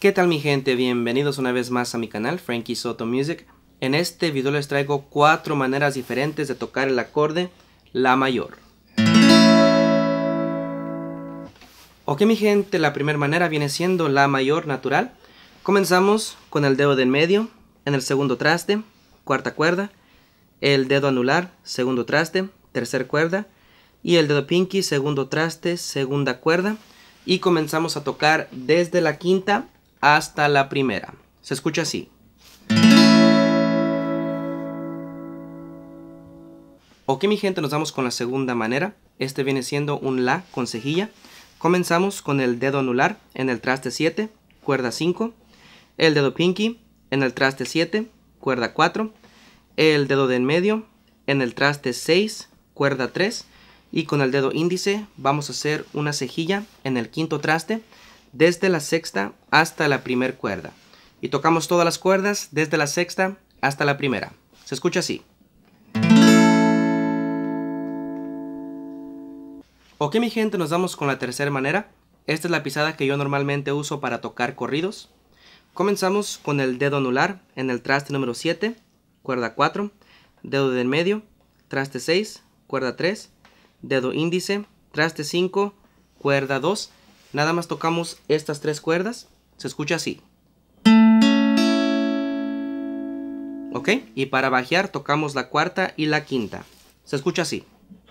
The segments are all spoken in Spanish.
¿Qué tal mi gente? Bienvenidos una vez más a mi canal Frankie Soto Music. En este video les traigo 4 maneras diferentes de tocar el acorde La mayor. Ok mi gente, la primera manera viene siendo La mayor natural. Comenzamos con el dedo del medio en el segundo traste, cuarta cuerda, el dedo anular, segundo traste, tercera cuerda, y el dedo pinky, segundo traste, segunda cuerda, y comenzamos a tocar desde la quinta hasta la primera. Se escucha así. Ok mi gente, nos vamos con la segunda manera. Este viene siendo un La con cejilla. Comenzamos con el dedo anular en el traste 7, cuerda 5, el dedo pinky en el traste 7, cuerda 4, el dedo de en medio en el traste 6, cuerda 3, y con el dedo índice vamos a hacer una cejilla en el quinto traste desde la sexta hasta la primera cuerda, y tocamos todas las cuerdas desde la sexta hasta la primera. Se escucha así. Ok mi gente, nos vamos con la tercera manera. Esta es la pisada que yo normalmente uso para tocar corridos. Comenzamos con el dedo anular en el traste número 7, cuerda 4, dedo de en medio, traste 6, cuerda 3, dedo índice, traste 5, cuerda 2. Nada más tocamos estas 3 cuerdas. Se escucha así. Ok, y para bajear tocamos la cuarta y la quinta. Se escucha así.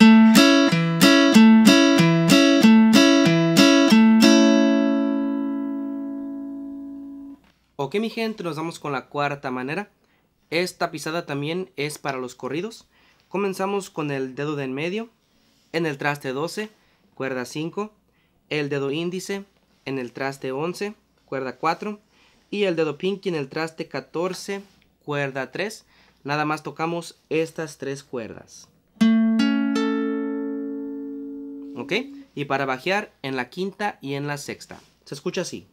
Ok mi gente, nos vamos con la cuarta manera. Esta pisada también es para los corridos. Comenzamos con el dedo de en medio en el traste 12, cuerda 5, el dedo índice en el traste 11, cuerda 4, y el dedo pinky en el traste 14, cuerda 3. Nada más tocamos estas 3 cuerdas. Ok, y para bajear en la quinta y en la sexta. Se escucha así.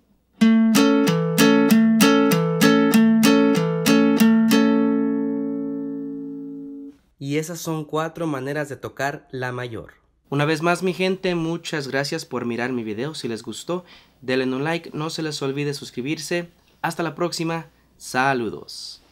Y esas son 4 maneras de tocar La mayor. Una vez más mi gente, muchas gracias por mirar mi video. Si les gustó, denle un like, no se les olvide suscribirse. Hasta la próxima, saludos.